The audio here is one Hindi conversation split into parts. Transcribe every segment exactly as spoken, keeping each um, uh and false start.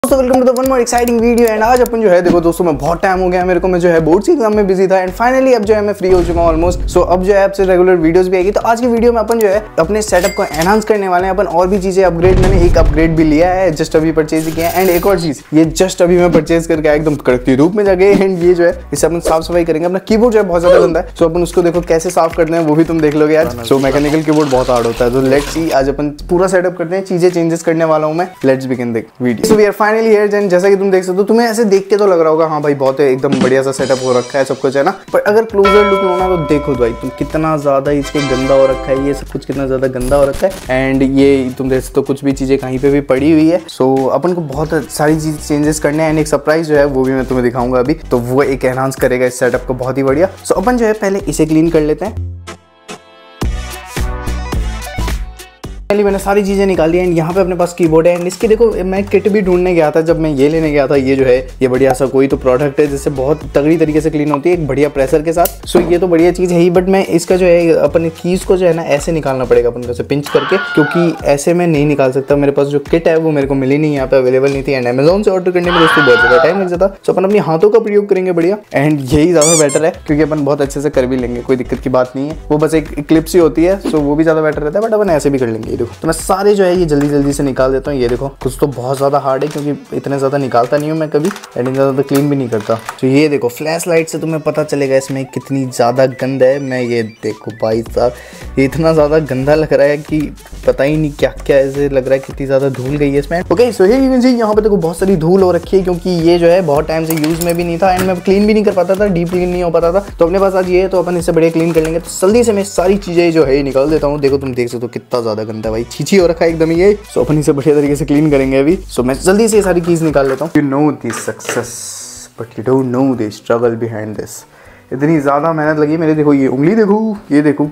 दोस्तों welcome to the one more exciting video. And आज अपन जो है देखो दोस्तों मैं बहुत टाइम हो गया मेरे को, मैं जो है बोर्ड की एग्जाम में बिजी था एंड फाइनली अब जो है मैं फ्री हो चुका हूँ ऑलमोस्ट। सो अब जो है आपसे रेगुलर वीडियोस भी आएगी। तो आज की वीडियो में अपन जो है अपने सेटअप को एनहांस करने वाले हैं अपन, और भी चीजें अपग्रेड, मैंने एक अपग्रेड भी लिया है, जस्ट अभी परचेज किया है। एंड एक और चीज, ये जस्ट अभी मैं परचेज करके आया एकदम कड़कती धूप में जाके। एंड ये जो है इसे अपन साफ सफाई करेंगे। अपना कीबोर्ड जो है बहुत ज्यादा गंदा है, सो अपन उसको देखो कैसे साफ करते हैं वो भी तुम देख लोगे आज। सो मैकेनिकल कीबोर्ड बहुत हार्ड होता है, तो लेट्स सी आज अपन पूरा सेटअप करते हैं, चीजें चेंजेस करने वाला हूं मैं। Let's begin the video. So we are finally here. And जैसा कि तुम देख सकते हो, तुम्हें ऐसे देख के तो लग रहा होगा हाँ भाई बहुत है, एकदम बढ़िया सा सेटअप हो रखा है, सब कुछ है ना। पर अगर क्लोजर लुक लो ना तो देखो भाई तुम कितना ज्यादा इसके गंदा हो रखा है, ये सब कुछ कितना ज्यादा गंदा हो रखा है। एंड ये तुम देख सकते हो कुछ भी चीजें कहीं पे भी पड़ी हुई है। सो अपन को बहुत सारी चीज चेंजेस करने हैं। एंड एक सरप्राइज जो है वो भी मैं तुम्हें दिखाऊंगा अभी, तो वो एक एनहांस करेगा इस सेटअप को बहुत ही बढ़िया। सो अपन जो है पहले इसे क्लीन कर लेते हैं। मैंने सारी चीजें निकाल दी एंड यहाँ पे अपने पास कीबोर्ड है। एंड इसकी देखो मैं किट भी ढूंढने गया था, जब मैं ये लेने गया था, ये जो है ये बढ़िया सा कोई तो प्रोडक्ट है जिससे बहुत तगड़ी तरीके से क्लीन होती है एक बढ़िया प्रेशर के साथ। सो ये तो बढ़िया चीज है ही, बट मैं इसका जो है अपन कीज को जो है ना ऐसे निकालना पड़ेगा अपन को, पिंच करके, क्योंकि ऐसे मैं नहीं निकाल सकता। मेरे पास जो किट है वो मेरे को मिली नहीं, यहाँ पे अवेलेबल नहीं थी। एंड अमेजोन से ऑर्डर करने में दोस्तों बहुत ज्यादा टाइम लग जाता। सो अपन अपने हाथों का प्रयोग करेंगे बढ़िया, एंड यही ज्यादा बेटर है क्योंकि अपन बहुत अच्छे से कर भी लेंगे, कोई दिक्कत की बात नहीं है। वो बस एक क्लिप्स ही होती है, सो वो भी ज्यादा बेटर रहता है, बट अपन ऐसे भी कर लेंगे। देखो तो मैं सारे जो है ये जल्दी जल्दी से निकाल देता हूँ। ये देखो कुछ तो बहुत ज्यादा हार्ड है क्योंकि इतने ज्यादा निकालता नहीं हूँ मैं कभी, एंड ज्यादा तो क्लीन भी नहीं करता। तो ये देखो फ्लैश लाइट से तुम्हें पता चलेगा इसमें कितनी ज्यादा गंदा है। मैं ये देखो भाई साहब, ये इतना ज्यादा गंदा लग रहा है कि पता ही नहीं क्या क्या ऐसे लग रहा है, कितनी ज्यादा धूल गई है इसमें। ओके सो ये जी यहाँ पे देखो बहुत सारी धूल हो रखी है क्योंकि ये जो है बहुत टाइम से यूज में भी नहीं था एंड मैं क्लीन भी नहीं कर पाता था, डीप क्लीन नहीं हो पाता था। तो अपने पास आज ये है तो अपन इससे बढ़िया क्लीन कर लेंगे। तो जल्दी से मैं सारी चीजें जो है निकाल देता हूँ। देखो तुम देख सकते हो कितना ज्यादा गंदा है भाई, छीछी हो रखा है एकदम ये। सो अपन इसे बढ़िया तरीके से क्लीन करेंगे अभी। सो मैं जल्दी से ये सारी चीज निकाल लेता हूँ। You know this success but you don't know the struggle behind this. इतनी ज्यादा मेहनत लगी मेरे, देखो ये उंगली देखो, ये देखो,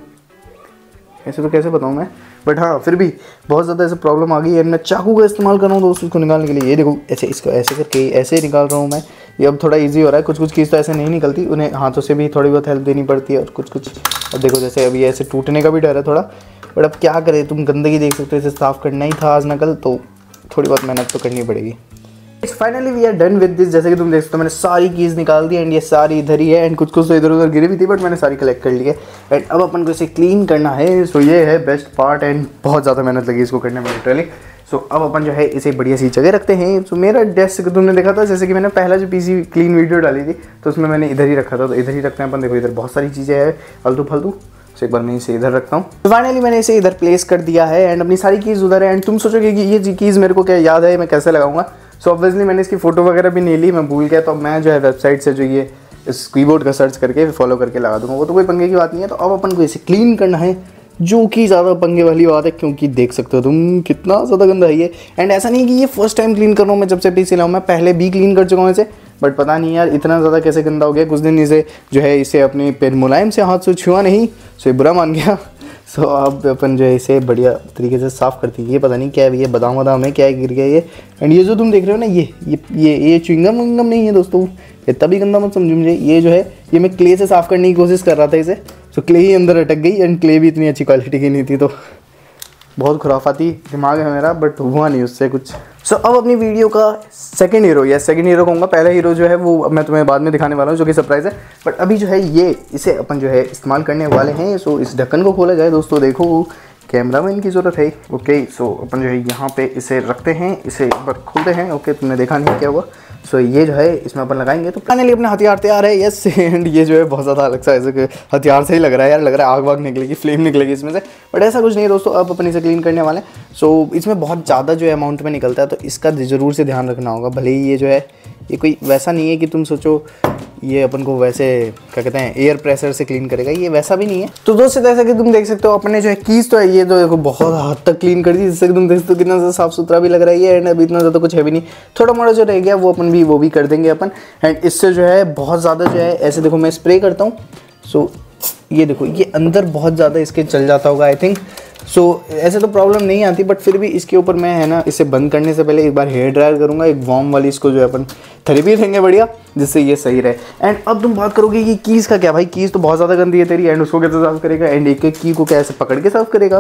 ऐसे तो कैसे बताऊँ मैं, बट हाँ फिर भी बहुत ज़्यादा ऐसे प्रॉब्लम आ गई है। मैं चाकू का इस्तेमाल कर रहा हूँ दोस्तों उसको निकालने के लिए। ये देखो ऐसे इसको ऐसे करके ऐसे ही निकाल रहा हूँ मैं। ये अब थोड़ा इजी हो रहा है, कुछ कुछ चीज़ तो ऐसे नहीं निकलती, उन्हें हाथों से भी थोड़ी बहुत हेल्प देनी पड़ती है। और कुछ कुछ अब देखो जैसे अभी ऐसे टूटने का भी डर है थोड़ा, बट अब क्या करें, तुम गंदगी देख सकते हो, इसे साफ़ करना ही था आज ना कल, तो थोड़ी बहुत मेहनत तो करनी पड़ेगी। Finally we are done with this. जैसे कि तुम देख सकते हो मैंने सारी कीज निकाल दी एंड ये सारी इधर ही है। एंड कुछ कुछ तो इधर उधर गिरी भी थी बट मैंने सारी कलेक्ट कर ली है। एंड अब अपन को इसे क्लीन करना है। सो ये है बेस्ट पार्ट एंड बहुत ज़्यादा मेहनत लगी इसको करने में लिटरली। सो अब अपन जो है इसे बढ़िया सी जगह रखते हैं। सो मेरा डेस्क तुमने देखा था, जैसे कि मैंने पहला जो पीसी क्लीन वीडियो डाली थी तो उसमें मैंने इधर ही रखा था, तो इधर ही रखते हैं अपन। देखो इधर बहुत सारी चीज़ें हैं फालतू फालतू, तो एक बार मैं इसे इधर रखता हूँ। तो फाइनली मैंने इसे इधर प्लेस कर दिया है एंड अपनी सारी कीज़ उधर है। एंड तुम सोचोगे कि ये कीज़ मेरे को क्या याद है, मैं कैसे लगाऊंगा। सो ऑब्वियसली मैंने इसकी फोटो वगैरह भी नहीं ली, मैं भूल गया। तो मैं जो है वेबसाइट से जो ये इस कीबोर्ड का सर्च करके फॉलो करके लगा दूंगा, वो तो कोई पंगे की बात नहीं है। तो अब अपन को इसे क्लीन करना है, जो कि ज़्यादा पंगे वाली बात है क्योंकि देख सकते हो तुम कितना ज़्यादा गंदा है ये। एंड ऐसा नहीं कि ये फर्स्ट टाइम क्लीन कर रहा हूँ मैं, जब से पीसी लाऊँ मैं पहले भी क्लीन कर चुका हूँ इसे, बट पता नहीं यार इतना ज़्यादा कैसे गंदा हो गया। कुछ दिन इसे जो है इसे अपने पेन मुलायम से हाथ से छुआ नहीं, सो ये बुरा मान गया। सो अब अपन जो है इसे बढ़िया तरीके से साफ़ करती है। ये पता नहीं क्या है, ये बादाम वादाम है क्या है, गिर गया ये। एंड ये जो तुम देख रहे हो ना, ये ये ये ये च्युइंगम विंगम नहीं है दोस्तों, ये तभी गंदा मत समझो मुझे। ये जो है ये मैं क्ले से साफ़ करने की कोशिश कर रहा था इसे, सो क्ले ही अंदर अटक गई। एंड क्ले भी इतनी अच्छी क्वालिटी की नहीं थी, तो बहुत खुराफाती दिमाग है मेरा, बट हुआ नहीं उससे कुछ। सो so, अब अपनी वीडियो का सेकंड हीरो, या सेकंड हीरो कहूँगा, पहला हीरो जो है वो मैं तुम्हें बाद में दिखाने वाला हूँ जो कि सरप्राइज़ है। बट अभी जो है ये इसे अपन जो है इस्तेमाल करने वाले हैं। सो so, इस ढक्कन को खोला जाए दोस्तों, देखो कैमरामैन की ज़रूरत है। ओके सो अपन जो है यहाँ पे इसे रखते हैं, इसे एक बार खोलते हैं। ओके तुमने देखा नहीं क्या हुआ। सो so, ये जो है इसमें अपन लगाएंगे। तो फाइनली अपने हथियार तैयार है। यस एंड ये जो है बहुत ज़्यादा अलग सा ऐसे हथियार से ही लग रहा है यार, लग रहा है आग वाग निकलेगी, फ्लेम निकलेगी इसमें से, बट ऐसा कुछ नहीं है दोस्तों। अब अपन इसे क्लीन करने वाले हैं। सो so, इसमें बहुत ज़्यादा जो है अमाउंट में निकलता है, तो इसका ज़रूर से ध्यान रखना होगा। भले ही ये जो है ये कोई वैसा नहीं है कि तुम सोचो ये अपन को वैसे क्या कहते हैं एयर प्रेशर से क्लीन करेगा, ये वैसा भी नहीं है। तो दोस्तों जैसा कि तुम देख सकते हो अपने जो है कीज तो है ये तो देखो बहुत हद तक क्लीन कर दी, जिससे कि तुम देख सकते हो कितना ज़्यादा साफ सुथरा भी लग रहा है ये। एंड अभी इतना ज़्यादा कुछ है भी नहीं, थोड़ा मोड़ा जो रह गया वो अपन भी वो भी कर देंगे अपन। एंड इससे जो है बहुत ज़्यादा जो है ऐसे देखो मैं स्प्रे करता हूँ। सो ये देखो ये अंदर बहुत ज़्यादा इसके चल जाता होगा आई थिंक। सो so, ऐसे तो प्रॉब्लम नहीं आती, बट फिर भी इसके ऊपर मैं है ना इसे बंद करने से पहले एक बार हेयर ड्रायर करूँगा, एक वार्म वाली इसको जो है अपन थेरेपी देंगे बढ़िया, जिससे ये सही रहे। एंड अब तुम बात करोगे कि कीज़ का क्या, भाई कीज़ तो बहुत ज़्यादा गंदी है तेरी, एंड उसको कैसे साफ़ करेगा, एंड एक एक की को कैसे पकड़ के साफ़ करेगा,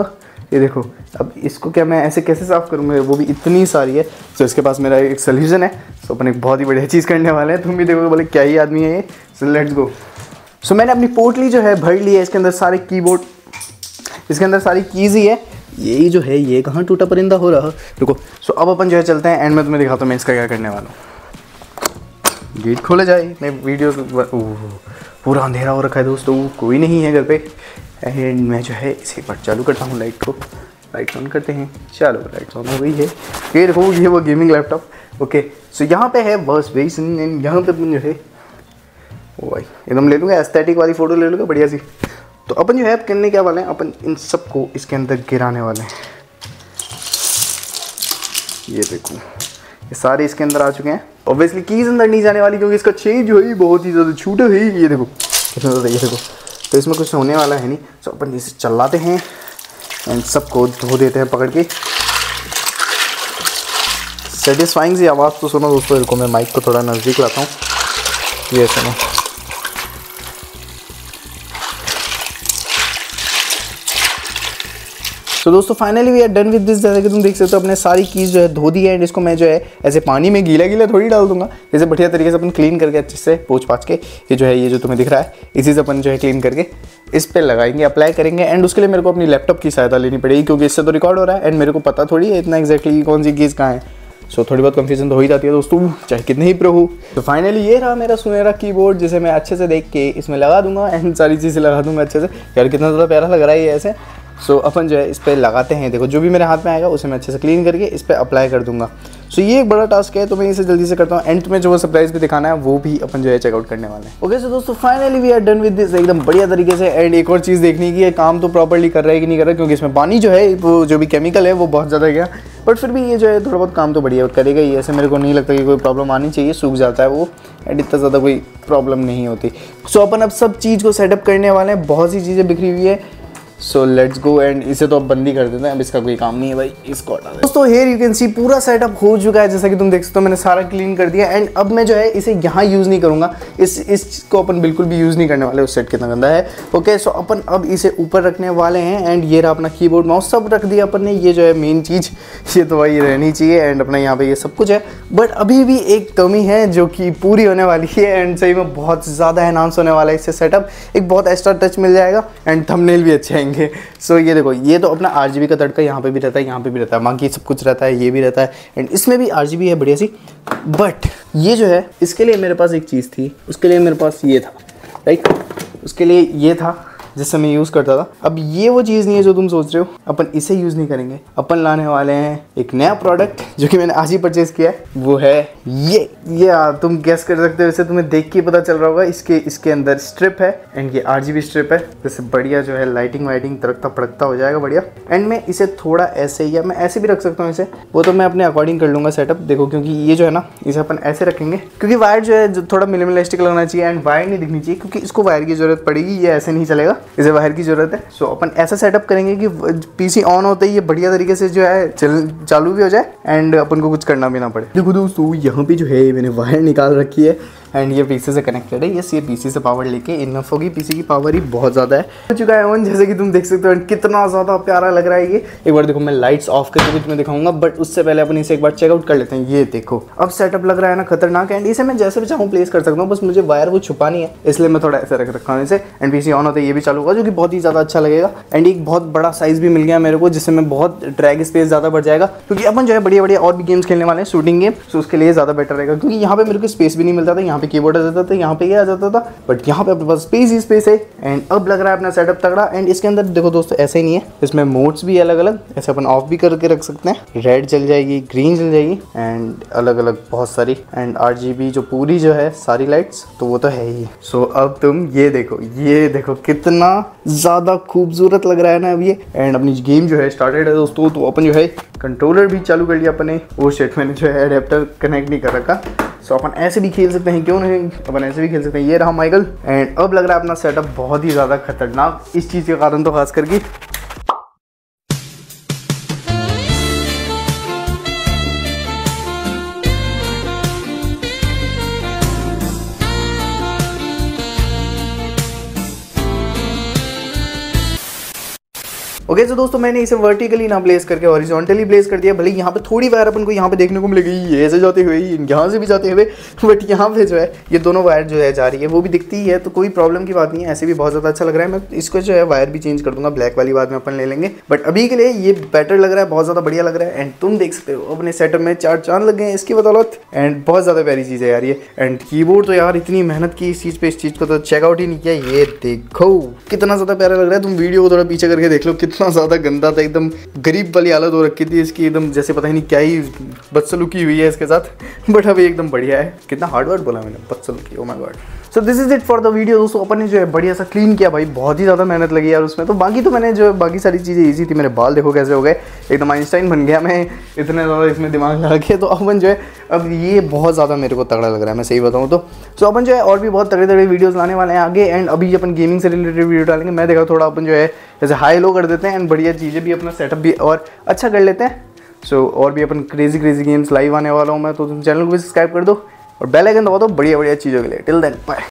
ये देखो, अब इसको क्या मैं ऐसे कैसे साफ़ करूँगा, वो भी इतनी सारी है। सो इसके पास मेरा एक सोल्यूशन है। सो अपन एक बहुत ही बढ़िया चीज़ करने वाले हैं। तुम भी देखोगे बोले क्या ही आदमी है ये। So let's go. सो मैंने अपनी पोटली जो है भर ली है। इसके अंदर सारे कीबोर्ड, इसके अंदर सारी कीज़ ही है। यही जो है ये कहाँ टूटा परिंदा हो रहा। रुको। सो अब अपन जो है चलते हैं एंड में तुम्हें दिखाता हूँ मैं इसका क्या करने वाला हूँ। गेट खोले जाए, मैं वीडियो पूरा अंधेरा हो रखा है दोस्तों, कोई नहीं है घर पे। एंड मैं जो है इसे एक बार चालू करता हूँ लाइट को। लाइट ऑन करते हैं। चलो लाइट ऑन हो गई है। ये देखो ये वो गेमिंग लैपटॉप। ओके सो यहाँ पे है बस बेसिन एंड यहाँ पे अपन जो है ओ भाई एकदम ले लूँगा, एस्थेटिक वाली फ़ोटो ले लूँगा बढ़िया सी। तो अपन जो है अब करने क्या वाले हैं, अपन इन सब को इसके अंदर गिराने वाले हैं। ये देखो ये सारे इसके अंदर आ चुके हैं। ऑब्वियसली कीज़ अंदर नहीं जाने वाली क्योंकि इसका चेन जो है बहुत ही ज़्यादा छोटा है। ये देखो कितना ज़्यादा, ये देखो। तो इसमें कुछ होने वाला है नहीं। सो अपन इसे चलाते हैं एंड सबको धो देते हैं पकड़ के। सेटिस्फाइंग सी आवाज़ तो सुनो दोस्तों। रुको मैं माइक को थोड़ा नज़दीक लाता हूँ। ये सुनो। तो दोस्तों finally we are done with this. जैसे कि तुम देख सकते हो अपने सारी कीज़ जो है धो दी है। एंड इसको मैं जो है ऐसे पानी में गीला गीला थोड़ी डाल दूंगा, जैसे बढ़िया तरीके से अपन क्लीन करके अच्छे से पोंछ पाछ के ये जो है ये जो तुम्हें दिख रहा है इसी से अपन जो है क्लीन करके इस पर लगाएंगे, अप्लाई करेंगे। एंड उसके लिए मेरे को अपनी लैपटॉप की सहायता लेनी पड़ेगी क्योंकि इससे तो रिकॉर्ड हो रहा है एंड मेरे को पता थोड़ी है इतना एक्जैक्टली कौन सी कीज़ कहाँ है। सो थोड़ी बहुत कंफ्यूजन तो हो ही जाती है दोस्तों, चाहे कितने ही प्रो हो। तो फाइनली ये रहा मेरा सुनहरा कीबोर्ड जिसे मैं अच्छे से देख के इसमें लगा दूंगा एंड सारी चीज़ें लगा दूंगा अच्छे से। यार कितना ज़्यादा प्यारा लग रहा है ये ऐसे। सो so, अपन जो है इस पर लगाते हैं। देखो जो भी मेरे हाथ में आएगा उसे मैं अच्छे से क्लीन करके इस पर अप्लाई कर दूंगा। सो so, ये एक बड़ा टास्क है तो मैं इसे जल्दी से करता हूँ। एंड में जो सरप्राइज भी दिखाना है वो भी अपन जो है चेकआउट करने वाले हैं। ओके सो दोस्तों finally we are done with this एकदम बढ़िया तरीके से। एंड एक और चीज़ देखनी की है काम तो प्रॉपर्ली कर रहा है कि नहीं कर रहा है, क्योंकि इसमें पानी जो है वो जो भी केमिकल है वो बहुत ज़्यादा गया। बट फिर भी ये जो है थोड़ा बहुत काम तो बढ़िया करेगा ही। ऐसे मेरे को नहीं लगता कि कोई प्रॉब्लम आनी चाहिए, सूख जाता है वो एंड इतना ज़्यादा कोई प्रॉब्लम नहीं होती। सो so, अपन अब सब चीज़ को सेटअप करने वाले हैं। बहुत सी चीज़ें बिखरी हुई है। So let's go. एंड इसे तो अब बंद ही कर देते हैं, अब इसका कोई काम नहीं है भाई, इसको हटा दें। दोस्तों हेयर यू कैन सी पूरा सेटअप हो चुका है। जैसा कि तुम देख सकते हो मैंने सारा क्लीन कर दिया। एंड अब मैं जो है इसे यहाँ यूज़ नहीं करूँगा, इस इसको अपन बिल्कुल भी यूज़ नहीं करने वाले। उस सेट कितना गंदा है। ओके सो अपन अब इसे ऊपर रखने वाले हैं। एंड ये रहा अपना कीबोर्ड माउस सब रख दिया अपन ने। ये जो है मेन चीज़ ये तो भाई रहनी चाहिए। एंड अपना यहाँ पे ये सब कुछ है। बट अभी भी एक कमी है जो कि पूरी होने वाली है एंड सही में बहुत ज़्यादा एनहांस होने वाला है इससे सेटअप। एक बहुत एक्स्ट्रा टच मिल जाएगा एंड थंबनेल भी अच्छे आएंगे। सो so, ये देखो ये तो अपना आरजीबी का तड़का यहाँ पे भी रहता है, यहाँ पे भी रहता है, बाकी सब कुछ रहता है, ये भी रहता है एंड इसमें भी आरजीबी है बढ़िया सी। बट ये जो है इसके लिए मेरे पास एक चीज़ थी, उसके लिए मेरे पास ये था राइट, उसके लिए ये था जिससे मैं यूज़ करता था। अब ये वो चीज़ नहीं है जो तुम सोच रहे हो। अपन इसे यूज़ नहीं करेंगे, अपन लाने वाले हैं एक नया प्रोडक्ट जो कि मैंने आज ही परचेज़ किया है। वो है ये ये तुम गेस कर सकते हो, इसे तुम्हें देख के पता चल रहा होगा। इसके इसके अंदर स्ट्रिप है एंड ये आरजीबी स्ट्रिप है, जैसे बढ़िया जो है लाइटिंग वाइटिंग तड़कता फड़कता हो जाएगा बढ़िया। एंड मैं इसे थोड़ा ऐसे या मैं ऐसे भी रख सकता हूँ इसे, वो तो मैं अपने अकॉर्डिंग कर लूँगा सेटअप। देखो क्योंकि ये जो है ना इसे अपन ऐसे रखेंगे क्योंकि वायर जो है जो थोड़ा मिनिमलिस्टिक लगना चाहिए एंड वायर नहीं दिखनी चाहिए क्योंकि इसको वायर की ज़रूरत पड़ेगी, ये ऐसे नहीं चलेगा, इसे वायर की ज़रूरत है। सो अपन ऐसा सेटअप करेंगे कि पीसी ऑन होते ही ये बढ़िया तरीके से जो है चल चालू भी हो जाए एंड अपन को कुछ करना भी ना पड़े। देखो दोस्तों यहाँ पे जो है मैंने वायर निकाल रखी है एंड ये पीसी से कनेक्टेड है। यस ये पीसी से पावर लेके इनफ होगी, पीसी की पावर ही बहुत ज़्यादा है। हो चुका है ऑन, जैसे कि तुम देख सकते हो कितना ज़्यादा प्यारा लग रहा है ये। एक बार देखो मैं लाइट्स ऑफ करके भी तुम्हें दिखाऊंगा, बट उससे पहले अपन इसे एक बार चेकआउट कर लेते हैं। ये देखो अब सेटअप लग रहा है ना खतरनाक एंड इसे मैं जैसे भी चाहूँ प्लेस कर सकता हूँ, बस मुझे वायर वो छुपानी है इसलिए मैं थोड़ा ऐसे रख रखा हूँ इसे। एंड पीसी ऑन होता है ये भी चालू होगा जो कि बहुत ही ज़्यादा अच्छा लगेगा। एंड एक बहुत बड़ा साइज़ भी मिल गया मेरे को जिससे मैं बहुत ड्रैग स्पेस ज़्यादा बढ़ जाएगा क्योंकि अपन जो है बढ़िया बढ़िया और भी गेम्स खेलने वाले हैं, शूटिंग गेम। सो उसके लिए ज़्यादा बेटर रहेगा क्योंकि यहाँ पे मेरे को स्पेस भी नहीं मिलता था। यहाँ पे कीबोर्ड आ जाता था, यहाँ पे ये आ जाता था, बट यहाँ पे अपने पास स्पेस ही स्पेस है। एंड अब लग रहा है अपना सेटअप तगड़ा। एंड इसके अंदर देखो दोस्तों ऐसे ही नहीं है, इसमें मोड्स भी अलग अलग, ऐसे अपन ऑफ भी करके रख सकते हैं। रेड चल जाएगी, ग्रीन चल जाएगी एंड अलग अलग बहुत सारी। एंड आरजीबी जो पूरी जो है सारी लाइट्स तो वो तो है ही। सो so, अब तुम ये देखो, ये देखो कितना ज़्यादा खूबसूरत लग रहा है ना अब ये। एंड अपनी गेम जो है स्टार्टेड है दोस्तों। तो अपन जो है कंट्रोलर भी चालू कर लिया अपने। वो शेट मैंने जो है अडेप्टर कनेक्ट नहीं कर रखा। सो so, अपन ऐसे भी खेल सकते हैं, क्यों नहीं, अपन ऐसे भी खेल सकते हैं। ये रहा माइकल। एंड अब लग रहा है अपना सेटअप बहुत ही ज़्यादा खतरनाक, इस चीज़ के कारण तो खास करके। ओके ओके तो दोस्तों मैंने इसे वर्टिकली ना प्लेस करके हॉरिजॉन्टली प्लेस कर दिया। भले यहाँ पे थोड़ी वायर अपन को यहाँ पे देखने को मिलेगी, ये ऐसे जाते हुए, यहाँ से भी जाते हुए, बट यहाँ पे जो है ये दोनों वायर जो है जा रही है वो भी दिखती है, तो कोई प्रॉब्लम की बात नहीं है। ऐसे भी बहुत ज़्यादा अच्छा लग रहा है। मैं इसको जो है वायर भी चेंज कर दूंगा, ब्लैक वाली बाद में अपन ले लेंगे, बट अभी के लिए ये बेटर लग रहा है, बहुत ज़्यादा बढ़िया लग रहा है। एंड तुम देख सकते हो अपने सेटअप में चार चांद लग गए हैं इसकी बदौलत, एंड बहुत ज़्यादा प्यारी चीज़ है यार ये। एंड कीबोर्ड तो यार इतनी मेहनत की इस चीज़ पे, इस चीज़ को तो चेकआउट ही नहीं किया। ये देखो कितना ज़्यादा प्यारा लग रहा है। तुम वीडियो को थोड़ा पीछे करके देख लो, कितना ज़्यादा गंदा था, एकदम गरीब वाली हालत हो रखी थी इसकी, एकदम जैसे पता ही नहीं क्या ही बदसलूकी हुई है इसके साथ, बट अभी एकदम बढ़िया है। कितना हार्ड वर्ड बोला मैंने, बदसलूकी, oh my god. So this is it for the video दोस्तों। अपन ने जो है बढ़िया सा क्लीन किया भाई, बहुत ही ज़्यादा मेहनत लगी यार उसमें। तो बाकी तो मैंने जो बाकी सारी चीज़ें ईजी थी। मेरे बाल देखो कैसे हो गए, एकदम आइंस्टाइन बन गया मैं, इतने ज़्यादा इसमें दिमाग लगा के। तो अपन जो है अब ये बहुत ज़्यादा मेरे को तगड़ा लग रहा है, मैं सही बताऊँ तो। सो अपन जो है और भी बहुत तगड़े तगड़े वीडियोज़ लाने वाले हैं आगे। एंड अभी अपन गेमिंग से रिलेटेड वीडियो डालेंगे। मैं देखा थोड़ा अपन जो है जैसे हाई लो कर देते हैं एंड बढ़िया चीज़ें भी, अपना सेटअप भी और अच्छा कर लेते हैं। सो so, और भी अपन क्रेजी क्रेजी गेम्स लाइव आने वाला हूँ मैं, तो तुम चैनल को भी सब्सक्राइब कर दो और बेल आइकन दबा दो बढ़िया बढ़िया चीज़ों के लिए। Till then bye.